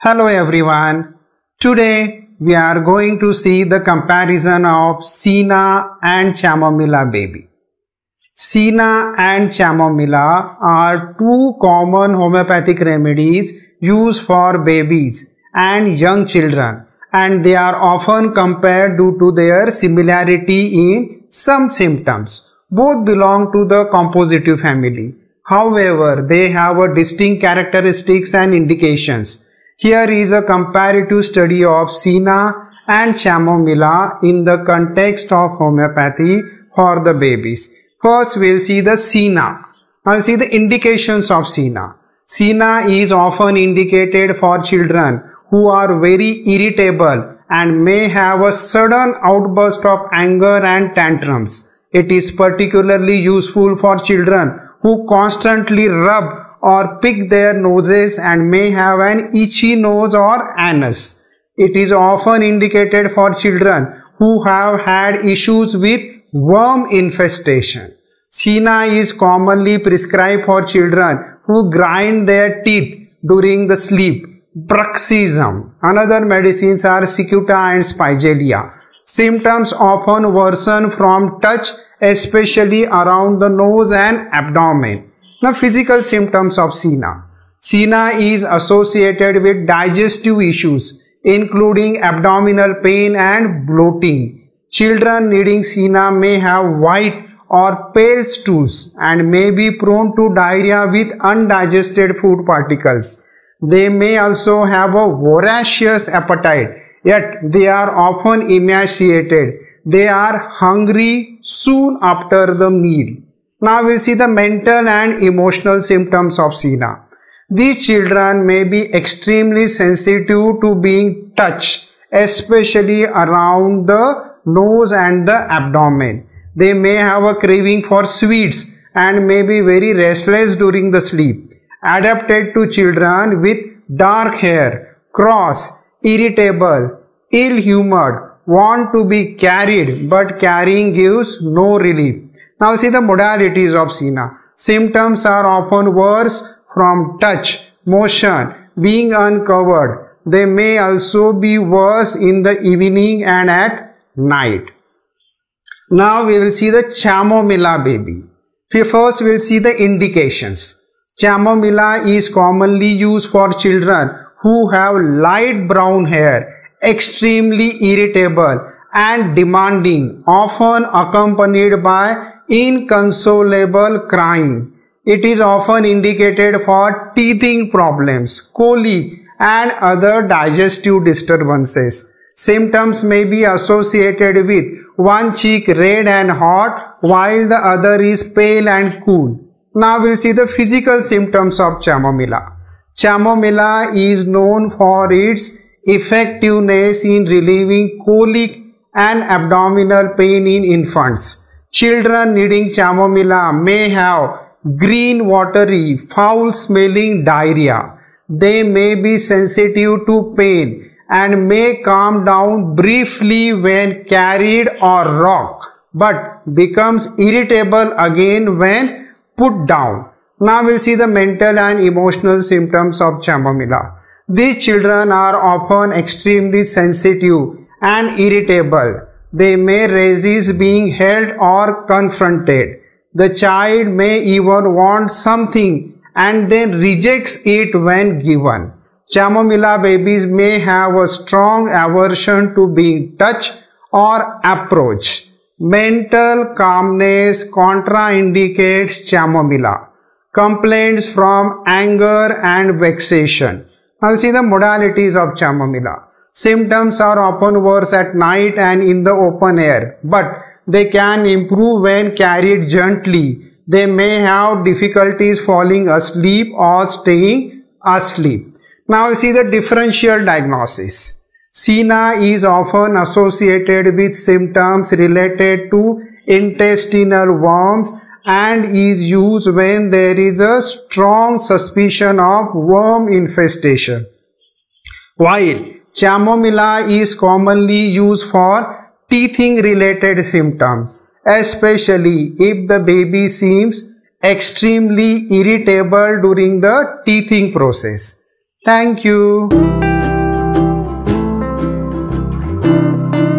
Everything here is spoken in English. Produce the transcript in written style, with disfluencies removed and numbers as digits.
Hello everyone. Today we are going to see the comparison of Sina and Chamomilla baby. Sina and Chamomilla are two common homeopathic remedies used for babies and young children, and they are often compared due to their similarity in some symptoms. Both belong to the compositive family. However, they have a distinct characteristics and indications. Here is a comparative study of Sina and Chamomilla in the context of homeopathy for the babies. First, we'll see the Sina. I'll see the indications of Sina. Sina is often indicated for children who are very irritable and may have a sudden outburst of anger and tantrums. It is particularly useful for children who constantly rub or pick their noses and may have an itchy nose or anus. It is often indicated for children who have had issues with worm infestation. Sina is commonly prescribed for children who grind their teeth during the sleep. Bruxism. Another medicines are cicuta and spigellia. Symptoms often worsen from touch, especially around the nose and abdomen. Now, physical symptoms of Sina. Sina is associated with digestive issues, including abdominal pain and bloating. Children needing Sina may have white or pale stools and may be prone to diarrhea with undigested food particles. They may also have a voracious appetite, yet they are often emaciated. They are hungry soon after the meal. Now we'll see the mental and emotional symptoms of Sina. These children may be extremely sensitive to being touched, especially around the nose and the abdomen. They may have a craving for sweets and may be very restless during the sleep. Adapted to children with dark hair, cross, irritable, ill-humored, want to be carried, but carrying gives no relief. Now see the modalities of Sina. Symptoms are often worse from touch, motion, being uncovered. They may also be worse in the evening and at night. Now we will see the Chamomilla baby. First we will see the indications. Chamomilla is commonly used for children who have light brown hair, extremely irritable and demanding, often accompanied by inconsolable crying. It is often indicated for teething problems, colic and other digestive disturbances. Symptoms may be associated with one cheek red and hot while the other is pale and cool. Now we'll see the physical symptoms of Chamomilla. Chamomilla is known for its effectiveness in relieving colic and abdominal pain in infants. Children needing Chamomilla may have green, watery, foul-smelling diarrhea. They may be sensitive to pain and may calm down briefly when carried or rocked, but becomes irritable again when put down. Now we'll see the mental and emotional symptoms of Chamomilla. These children are often extremely sensitive and irritable. They may resist being held or confronted. The child may even want something and then rejects it when given. Chamomilla babies may have a strong aversion to being touched or approached. Mental calmness contraindicates Chamomilla. Complaints from anger and vexation. I'll see the modalities of Chamomilla. Symptoms are often worse at night and in the open air, but they can improve when carried gently. They may have difficulties falling asleep or staying asleep. Now we see the differential diagnosis. Sina is often associated with symptoms related to intestinal worms and is used when there is a strong suspicion of worm infestation, while Chamomilla is commonly used for teething related symptoms, especially if the baby seems extremely irritable during the teething process. Thank you. you.